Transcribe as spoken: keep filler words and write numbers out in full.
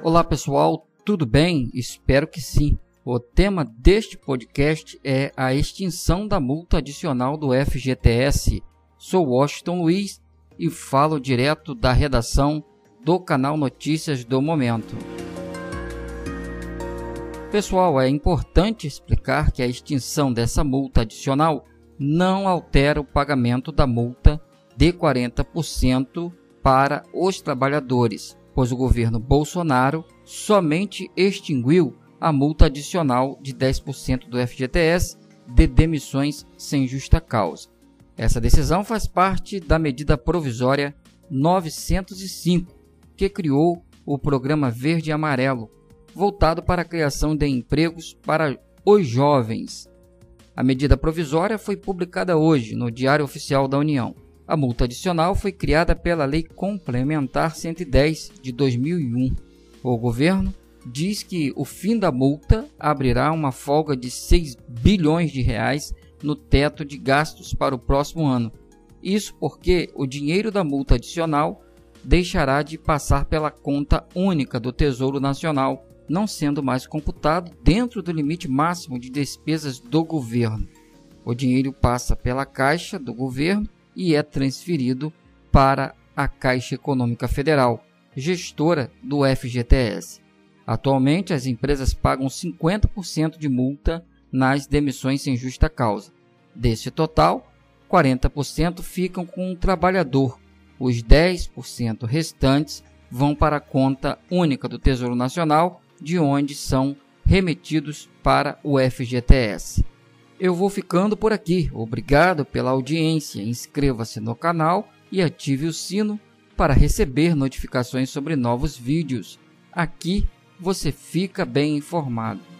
Olá pessoal, tudo bem? Espero que sim. O tema deste podcast é a extinção da multa adicional do F G T S. Sou Washington Luiz e falo direto da redação do canal Notícias do Momento. Pessoal, é importante explicar que a extinção dessa multa adicional não altera o pagamento da multa de quarenta por cento para os trabalhadores, pois o governo Bolsonaro somente extinguiu a multa adicional de dez por cento do F G T S de demissões sem justa causa. Essa decisão faz parte da medida provisória novecentos e cinco, que criou o Programa Verde e Amarelo, voltado para a criação de empregos para os jovens. A medida provisória foi publicada hoje no Diário Oficial da União. A multa adicional foi criada pela Lei Complementar cento e dez de dois mil e um. O governo diz que o fim da multa abrirá uma folga de seis bilhões de reais no teto de gastos para o próximo ano. Isso porque o dinheiro da multa adicional deixará de passar pela conta única do Tesouro Nacional, não sendo mais computado dentro do limite máximo de despesas do governo. O dinheiro passa pela Caixa do governo e é transferido para a Caixa Econômica Federal, gestora do F G T S. Atualmente, as empresas pagam cinquenta por cento de multa nas demissões sem justa causa. Desse total, quarenta por cento ficam com o trabalhador. Os dez por cento restantes vão para a conta única do Tesouro Nacional, de onde são remetidos para o F G T S. Eu vou ficando por aqui. Obrigado pela audiência. Inscreva-se no canal e ative o sino para receber notificações sobre novos vídeos. Aqui você fica bem informado.